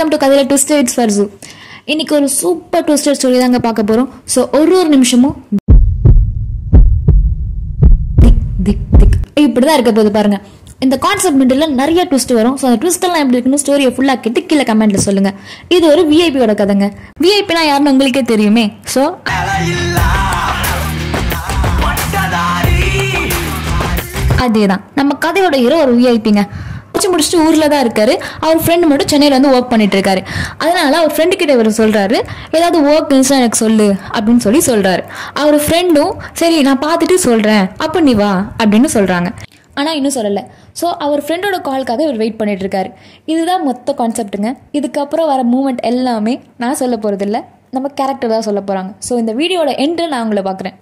Welcome to கதையில twist it's ஃபர்சு. இன்னைக்கு ஒரு சூப்பர் ட்விஸ்டர் ஸ்டோரி தாங்க பார்க்க போறோம். ஸோ ஒரு நிமிஷமும் இப்படிதான் இருக்க போது பாருங்க. இந்த கான்செப்ட் மிடில் நிறைய ட்விஸ்ட் வரும். ஸோ அந்த ட்விஸ்ட் எல்லாம் எப்படி இருக்குன்னு ஸ்டோரியை ஃபுல்லாக கேட்டு கீழே கமெண்ட்ல சொல்லுங்க. இது ஒரு விஐபியோட கதைங்க. விஐபினா யாருன்னு உங்களுக்கே தெரியுமே. ஸோ அதேதான் நம்ம கதையோட ஹீரோ ஒரு விஐபிங்க. முடிச்சுட்டு ஊர்ல தான் இருக்காரு. அவர் ஃப்ரெண்டு மட்டும் சென்னையில வந்து ஒர்க் பண்ணிட்டு இருக்காரு. அதனால அவர் ஃப்ரெண்டு கிட்ட இவர் சொல்றாரு, ஏதாவது ஒர்க் இருந்துச்சுன்னா எனக்கு சொல்லு அப்படின்னு சொல்றாரு. அவர் ஃப்ரெண்டும் சரி நான் பார்த்துட்டு சொல்றேன் அப்ப நீ வா அப்படின்னு சொல்றாங்க. ஆனா இன்னும் சொல்லல. ஸோ அவர் ஃப்ரெண்டோட கால்காக இவர் வெயிட் பண்ணிட்டு இருக்காரு. இதுதான் மொத்த கான்செப்ட்டுங்க. இதுக்கப்புறம் வர மூமெண்ட் எல்லாமே நான் சொல்ல போறது இல்லை, நம்ம கேரக்டர் தான் சொல்ல போறாங்க. ஸோ இந்த வீடியோட எண்டில் நான் உங்களை பாக்குறேன்.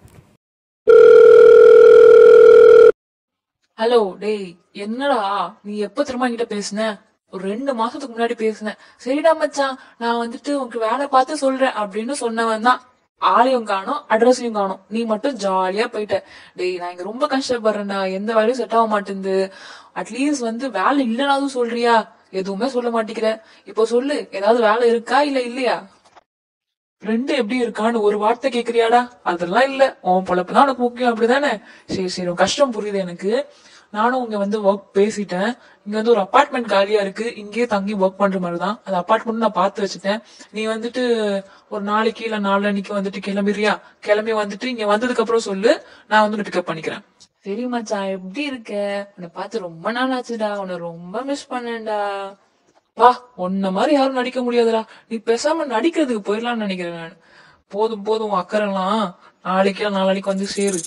ஹலோ டேய், என்னடா நீ எப்ப திரும்ப என்கிட்ட பேசுன? ஒரு 2 மாசத்துக்கு முன்னாடி பேசுனேன். சரிடா மச்சான், நான் வந்துட்டு உனக்கு வேலை பார்த்து சொல்றேன் அப்படின்னு சொன்னவன் தான். ஆளையும் காணும், அட்ரஸையும் காணும். நீ மட்டும் ஜாலியா போயிட்ட. டேய் நான் இங்க ரொம்ப கஷ்டப்படுறேன்டா, எந்த வேலையும் செட் ஆக மாட்டேங்குது. அட்லீஸ்ட் வந்து வேலை இல்லைனாலும் சொல்றியா? எதுவுமே சொல்ல மாட்டேங்கிற. இப்போ சொல்லு, ஏதாவது வேலை இருக்கா இல்ல இல்லையா? ஃப்ரெண்டு எப்படி இருக்கான்னு ஒரு வார்த்தை கேக்குறியாடா? அதெல்லாம் இல்ல, உன் பொழப்புதான் உனக்கு முக்கியம் அப்படிதானே? சரி சரி, உன் கஷ்டம் புரியுது எனக்கு. நானும் இங்க வந்து ஒர்க் பேசிட்டேன். இங்க வந்து ஒரு அபார்ட்மெண்ட் காலியா இருக்கு, இங்கேயே தங்கி ஒர்க் பண்ற மாதிரிதான். அந்த அபார்ட்மெண்ட் நான் பார்த்து வச்சுட்டேன். நீ வந்துட்டு ஒரு நாளைக்கு இல்ல நாளன்னைக்கு வந்துட்டு கிளம்பிடுறியா? கிளம்பி வந்துட்டு இங்க வந்ததுக்கு அப்புறம் சொல்லு, நான் வந்து பிக்கப் பண்ணிக்கிறேன். சரி மச்சான், எப்படி இருக்க? உன்னை பார்த்து ரொம்ப நாள் ஆச்சுடா, உன்னை ரொம்ப மிஸ் பண்ணேன்டா. வா, உன்ன மாதிரி யாரும் நடிக்க முடியாதுடா. நீ பேசாம நடிக்கிறதுக்கு போயிடலாம்னு நினைக்கிறேன் நான். போதும் போதும், அக்கறைலாம் நாளைக்கு நாளைக்கு வந்து சேரு.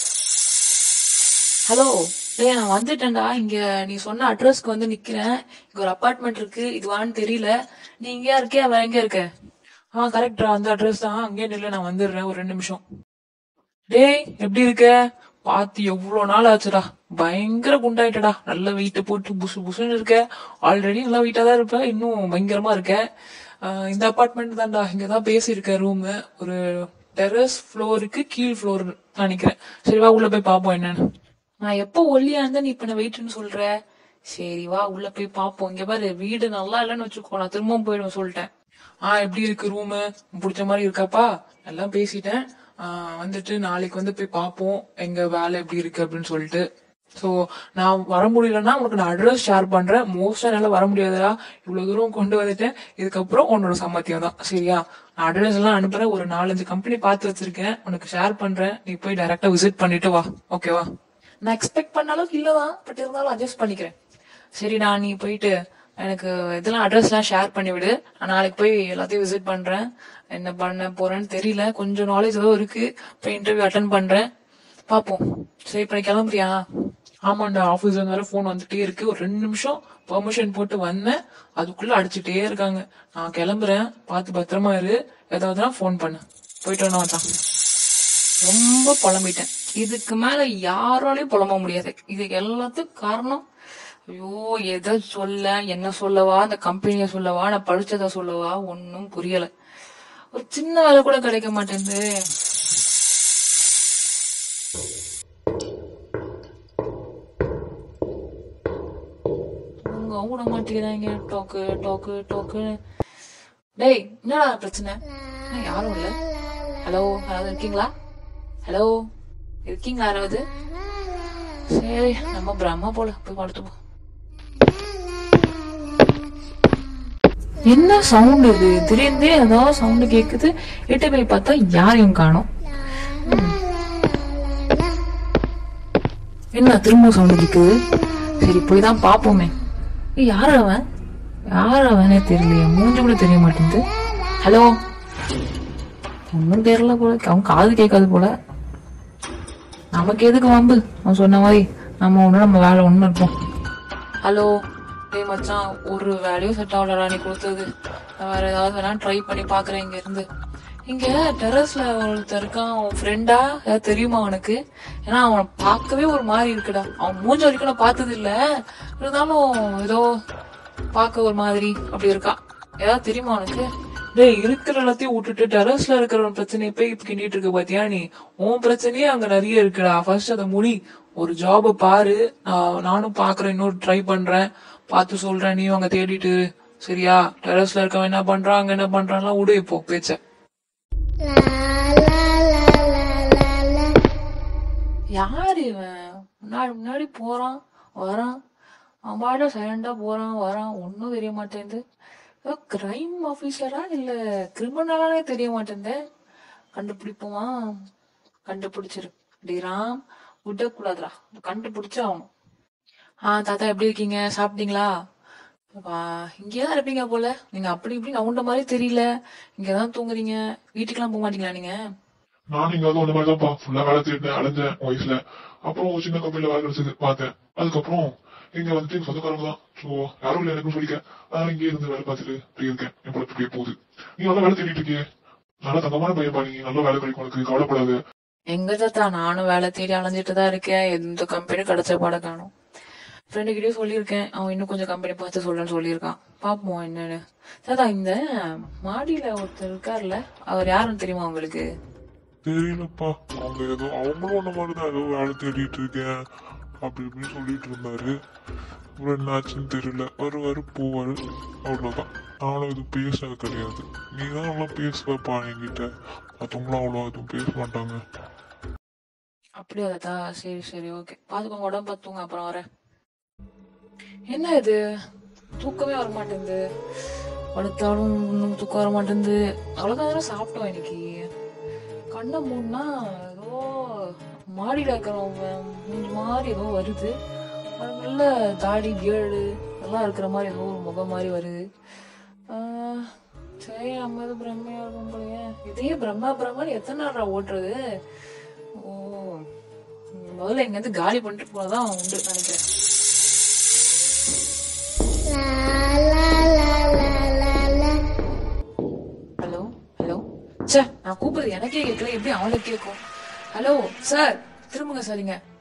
ஹலோ டேய், நான் வந்துட்டேன்டா. இங்க நீ சொன்ன அட்ரஸ்க்கு வந்து நிக்கிறேன். இங்க ஒரு அபார்ட்மெண்ட் இருக்கு, இதுவான்னு தெரியல. நீ இங்கயா இருக்கியா வேற எங்க இருக்க? கரெக்டா, அந்த அட்ரஸ் தான். அங்கே நில்ல, நான் வந்துடுறேன் ஒரு 2 நிமிஷம். டேய் எப்படி இருக்க? பாத்து எவ்வளவு நாள் ஆச்சுடா. பயங்கர குண்டாயிட்டடா. நல்ல வெயிட்ட போட்டு புசு புசுன்னு இருக்க. ஆல்ரெடி நல்லா வெயிட்டா தான் இருப்ப, இன்னும் பயங்கரமா இருக்க. இந்த அபார்ட்மெண்ட் தான்டா, இங்கதான் பேசியிருக்க ரூம். ஒரு டெரஸ் ஃப்ளோருக்கு கீழ் ஃப்ளோர் நினைக்கிறேன். சரி வா, உள்ள போய் பாப்போம் என்னன்னு. நான் எப்போ ஒல்லியா இருந்தா நீ இப்ப வெயிட்னு சொல்ற? சரி வா, உள்ள போய் பாப்போம். இங்க பாரு, வீடு நல்லா இல்லைன்னு வச்சுக்கோ, நான் திரும்பவும் போயிடுவேன் சொல்லிட்டேன். எப்படி இருக்கு ரூமு? பிடிச்ச மாதிரி இருக்காப்பா? எல்லாம் பேசிட்டேன். வந்துட்டு நாளைக்கு வந்து போய் பாப்போம் எங்க வேலை எப்படி இருக்கு அப்படின்னு சொல்லிட்டு. சோ நான் வர முடியலன்னா உனக்கு நான் அட்ரஸ் ஷேர் பண்றேன். மோஸ்டா என்னால வர முடியாதுடா, இவ்வளவு தூரம் கொண்டு வந்துட்டேன். இதுக்கப்புறம் உன்னோட சம்மத்தியம் தான், சரியா? நான் அட்ரஸ் எல்லாம் அனுப்புறேன். ஒரு 4-5 கம்பெனி பார்த்து வச்சிருக்கேன், உனக்கு ஷேர் பண்றேன். நீ போய் டைரக்டா விசிட் பண்ணிட்டு வா, ஓகேவா? நான் எக்ஸ்பெக்ட் பண்ண அளவுக்கு இல்லதான், பட் இருந்தாலும் அட்ஜஸ்ட் பண்ணிக்கிறேன். சரிடா, நீ போயிட்டு எனக்கு இதெல்லாம் அட்ரஸ் எல்லாம் ஷேர் பண்ணிவிடு. நான் நாளைக்கு போய் எல்லாத்தையும் விசிட் பண்றேன். என்ன பண்ண போறேன்னு தெரியல, கொஞ்சம் நாலேஜ் ஏதோ இருக்கு. போய் இன்டர்வியூ அட்டன் பண்றேன், பாப்போம். சரி இப்ப கிளம்புறியா? ஆமாண்டா, ஆபீஸ்ல இருந்தாலும் போன் வந்துட்டே இருக்கு. ஒரு 2 நிமிஷம் பெர்மிஷன் போட்டு வந்தேன், அதுக்குள்ள அடிச்சுட்டே இருக்காங்க. நான் கிளம்புறேன், பார்த்து பத்திரமா இரு. ஏதாவதுனா போன் பண்ணு. போயிட்டு வரணும் தான். ரொம்ப புலம்பிட்டேன். இதுக்கு மேல யாராலையும் புலம்ப முடியாது. இதுக்கு எல்லாத்துக்கும் காரணம், ஐயோ எதை சொல்ல, என்ன சொல்லவா, அந்த கம்பெனிய சொல்லவா, நான் படிச்சதை சொல்லவா, ஒன்னும் புரியல. ஒரு சின்ன வேலை கூட கிடைக்க மாட்டேங்குது. விட மாட்டேங்கிறாங்க. டோக்கு டோக்கு டோக்கு. டேய் என்னடா பிரச்சனை? யாரும் இல்ல. ஹலோ, யாராவது இருக்கீங்களா? ஹலோ, இருக்கீங்களா யாராவது? சரி, நம்ம பிரம்மா போல, போய் படுத்து போ. என்ன சவுண்ட் இது? திடீர்னு ஏதாவது சவுண்ட் கேக்குது. எட்டு போய் பார்த்தா யாரையும் காணோம். என்ன திரும்ப சவுண்ட் கேக்குது? சரி போய் தான் பாப்போமே. யார் அவன்? யார் அவனே தெரியலையே, மூஞ்சு கூட தெரிய மாட்டேங்குது. ஹலோ, ஒன்னும் தெரியல போல, அவன் காது கேட்காது போல. நமக்கு எதுக்கு வம்பு? அவன் சொன்ன மாதிரி நம்ம வேலை ஒண்ணு இருப்போம். ஹலோ டேய் மச்சான், ஒரு வேலையும் செட் ஆகலடா நீ கொடுத்தது. வேற ஏதாவது வேணா ட்ரை பண்ணி பாக்குறேன். இங்க இருந்து இங்க டெரஸ்ல ஒருத்தர் இருக்கான், அவன் ஃப்ரெண்டா? ஏதாவது தெரியுமா அவனுக்கு? ஏன்னா அவனை பார்க்கவே ஒரு மாதிரி இருக்குடா. அவன் மூஞ்ச வரைக்கும் நான் பார்த்தது இல்ல, இருந்தாலும் ஏதோ பார்க்க ஒரு மாதிரி அப்படி இருக்கா. ஏதாவது தெரியுமா அவனுக்கு? டேய், இருக்கிற எல்லாத்தையும் விட்டுட்டு டெரஸ்ல இருக்கிற பிரச்சனையை போய் இப்ப கிண்டிட்டு இருக்க பாத்தியா நீ? உன் பிரச்சனையே அங்க நிறைய இருக்குடா. ஃபர்ஸ்ட் அதை முடி. ஒரு ஜாப பாரு. நானும் பாக்குறேன், இன்னொரு ட்ரை பண்றேன், பார்த்து சொல்றேன். நீயும் அங்க தேடிட்டு சரியா? டெரஸ்ல இருக்கவன் என்ன பண்றான், அங்க என்ன பண்றான்லாம் விடு இப்போ பேச்ச. யாரு இவன்? முன்னாடி முன்னாடி போறான் வரான், அவன் பாட சைலண்டா போறான் வரான், ஒன்னும் தெரிய மாட்டேங்குது. கிரைம் ஆபீசரா இல்ல கிரிமினலானே தெரிய மாட்டேங்குது. கண்டுபிடிப்போமா? கண்டுபிடிச்சிரு. டி ராம், விடக்கூடாதுடா, கண்டுபிடிச்சு ஆகணும். தாத்தா எப்படி இருக்கீங்க, சாப்பிட்டீங்களா? இங்கேதான் இருப்பீங்க போல, நீங்க அப்படி இப்படி நவுண்ட மாதிரி தெரியல. இங்கதான் தூங்குறீங்க, வீட்டுக்கெல்லாம் போக மாட்டீங்களா நீங்க? நான் இங்க வந்து ஒண்ணு மாதிரிதான்ப்பா ஃபுல்லா வேலை தேடினேன், அலைஞ்சேன் வயசுல. அப்புறம் ஒரு சின்ன கம்பெனில வேலை கிடைச்சது பார்த்தேன். அதுக்கப்புறம் இங்க வந்துட்டு எங்க சொந்தக்காரங்க தான், ஸோ யாரும் இல்லை எனக்கும் சொல்லிக்க. அதனால இங்கே இருந்து வேலை பார்த்துட்டு இப்படி இருக்கேன். என் பொழப்பு இப்படியே போகுது. நீ நல்லா வேலை தேடிட்டு இருக்கியே, நல்லா தங்கமான பையன் பா, நீ நல்ல வேலை கிடைக்கும் உனக்கு, கவலைப்படாத. எங்க தாத்தா, நானும் வேலை தேடி அலைஞ்சிட்டு தான் இருக்கேன். எந்த கம்பெனி கிடைச்ச பாட காணும். ஃப்ரெண்டு கிட்டயும் சொல்லியிருக்கேன், அவன் இன்னும் கொஞ்சம் கம்பெனி பார்த்து சொல்றேன்னு சொல்லியிருக்கான். பாப்போம் என்னன்னு. தாத்தா, இந்த மாடியில ஒருத்தர் இருக்காருல்ல, அவர் யாருன்னு தெரியுமா உங்களுக்கு? தெரியலப்பா, அவங்க ஏதோ அவங்களும் ஒண்ணு மாதிரிதான் ஏதோ வேலை தேடிட்டு இருக்கேன் அப்படி இப்படின்னு சொல்லிட்டு இருந்தாரு. அப்புறம் என்னாச்சுன்னு தெரியல, வருவாரு போவாரு, அவ்வளவுதான். நானும் எதுவும் பேசுறது கிடையாது. நீ தான் நல்லா பேசுவப்பா என்கிட்ட, மற்றவங்களும் அவ்வளோ எதுவும் பேச மாட்டாங்க. அப்படியா தாத்தா? சரி சரி, ஓகே. பாத்துக்கோங்க, உடம்பு பார்த்துங்க, அப்புறம் வரேன். என்ன இது, தூக்கமே வர மாட்டேங்குது. படுத்தாலும் இன்னும் தூக்கம் வர மாட்டேங்குது. அவ்வளவுதான் சாப்பிட்டோம் இன்னைக்கு. கண்ணை மூணுனா ஏதோ மாடியில இருக்கிறவங்க மூஞ்சி மாதிரி ஏதோ வருது. நல்ல தாடி பியர்டு எல்லாம் இருக்கிற மாதிரி ஏதோ ஒரு முகம் மாதிரி வருது. சரி, நம்ம எதுவும் பிரம்மையா இருக்கும் போலயே. இதையே பிரம்மா பிரம்மான்னு எத்தனை நாள் ஓட்டுறது? ஓ, முதல்ல இங்க இருந்து காலி பண்ணிட்டு போனதான் உண்டு நினைக்கிறேன். ஹலோ ஹலோ, சார் நான் கூப்பிடுறது எனக்கே கேட்கல, எப்படி அவனுக்கு கேட்கும்? ஹலோ சார், திரும்புங்க சார். இங்க